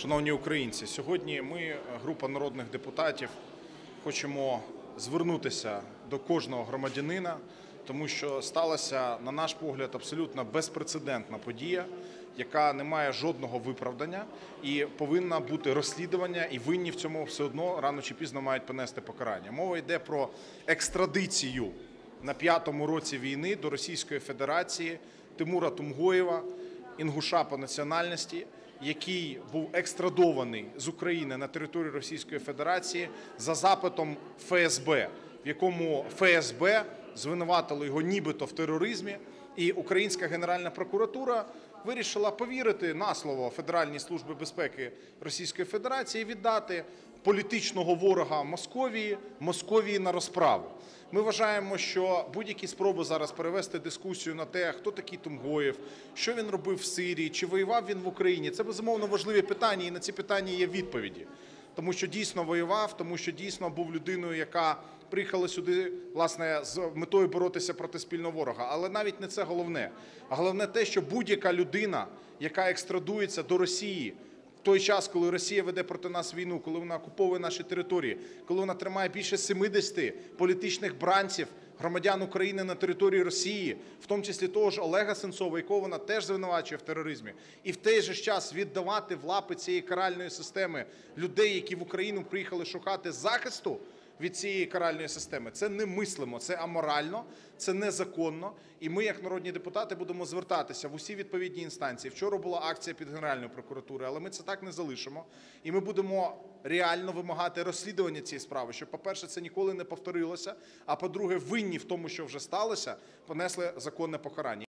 Шановні українці, сьогодні ми, група народних депутатів, хочемо звернутися до кожного громадянина, тому що сталася, на наш погляд, абсолютно безпрецедентна подія, яка не має жодного виправдання і повинна бути розслідування, і винні в цьому все одно рано чи пізно мають понести покарання. Мова йде про екстрадицію на 5-му році війни до Російської Федерації Тимура Тумгоєва, інгуша по національності, який був екстрадований з України на територію Російської Федерації за запитом ФСБ, в якому ФСБ звинуватило його нібито в тероризмі, і Українська Генеральна прокуратура вирішила повірити на слово Федеральній службі безпеки Російської Федерації і віддати політичного ворога Московії на розправу. Ми вважаємо, що будь-які спроби зараз перевести дискусію на те, хто такий Тумгоєв, що він робив в Сирії, чи воював він в Україні, це, безумовно, важливі питання, і на ці питання є відповіді. Тому що дійсно воював, тому що дійсно був людиною, яка приїхала сюди, власне, з метою боротися проти спільного ворога. Але навіть не це головне. А головне те, що будь-яка людина, яка екстрадується до Росії, в той час, коли Росія веде проти нас війну, коли вона окуповує наші території, коли вона тримає більше 70 політичних бранців, громадян України на території Росії, в тому числі того ж Олега Сенцова, якого вона теж звинувачує в тероризмі, і в той же час віддавати в лапи цієї каральної системи людей, які в Україну приїхали шукати захисту від цієї каральної системи, це немислимо, це аморально, це незаконно. І ми, як народні депутати, будемо звертатися в усі відповідні інстанції. Вчора була акція під Генеральною прокуратурою, але ми це так не залишимо. І ми будемо реально вимагати розслідування цієї справи, щоб, по-перше, це ніколи не повторилося, а по-друге, винні в тому, що вже сталося, понесли законне покарання.